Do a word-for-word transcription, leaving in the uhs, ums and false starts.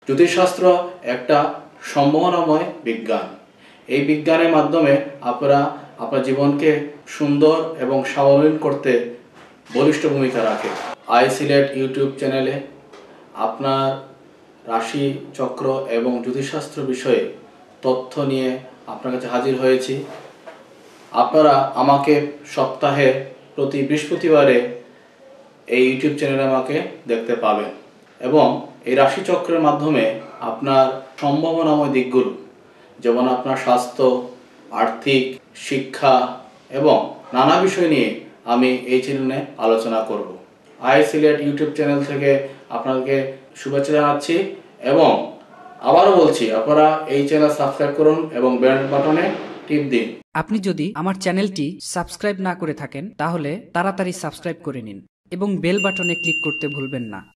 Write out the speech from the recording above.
জ্যোতিষশাস্ত্র একটা সম্ভাবনাময় বিজ্ঞান। এই বিজ্ঞানের মাধ্যমে আপনারা আপনার জীবনকে সুন্দর এবং স্বাবলম্বী করতে বলিষ্ঠ ভূমিকা রাখে। আই সিলেট ইউটিউব চ্যানেলে আপনার রাশি চক্র এবং জ্যোতিষশাস্ত্র বিষয়ে তথ্য নিয়ে আপনার কাছে হাজির হয়েছি। আপনারা আমাকে সপ্তাহে প্রতি বৃহস্পতিবারে এই ইউটিউব চ্যানেলে আমাকে দেখতে পাবেন এবং এই রাশিচক্রের মাধ্যমে আপনার সম্ভাবনাময় দিকগুলো, যেমন আপনার স্বাস্থ্য, আর্থিক, শিক্ষা এবং নানা বিষয় নিয়ে আমি এই চ্যানেলে আলোচনা করব। আই সিলেট ইউটিউব চ্যানেল থেকে আপনাকে শুভেচ্ছা জানাচ্ছি এবং আবারও বলছি, আপনারা এই চ্যানেল সাবস্ক্রাইব করুন এবং বেল বাটনে টিপ দিন। আপনি যদি আমার চ্যানেলটি সাবস্ক্রাইব না করে থাকেন তাহলে তাড়াতাড়ি সাবস্ক্রাইব করে নিন এবং বেল বাটনে ক্লিক করতে ভুলবেন না।